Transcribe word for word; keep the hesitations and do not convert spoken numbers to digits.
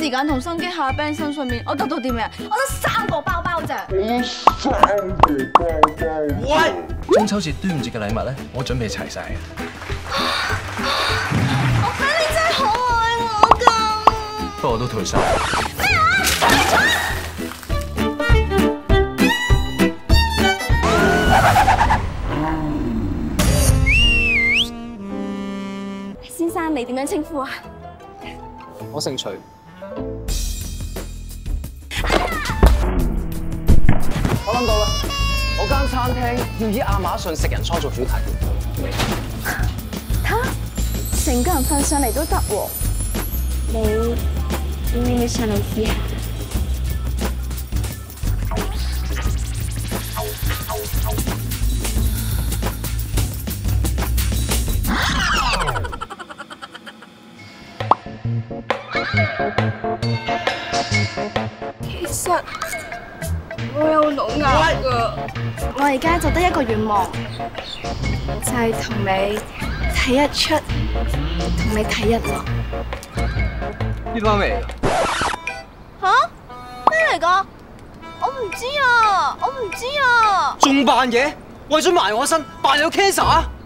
時間同心機下 band 身上面，我得到啲咩？我得三個包包咋？ 我三個包包。 喂！中秋節、端午節嘅禮物咧，我準備齊晒嘅。 我睇你真係好愛我㗎。 不過我都退晒。 咩啊？先生，你點樣稱呼啊？ 我姓徐。我諗到啦，我間餐廳要以亞馬遜食人倉做主題。 嚇，成個人瞓上嚟都得喎。你要唔要上嚟試下？其實我有腦癌㗎，我而家就得一個願望，就係同你睇日出，同你睇日落。 呢番咩嚟㗎？ 吓？咩嚟㗎？我唔知啊，我唔知啊。 仲扮嘢，為咗埋我身，扮有 cancer 啊！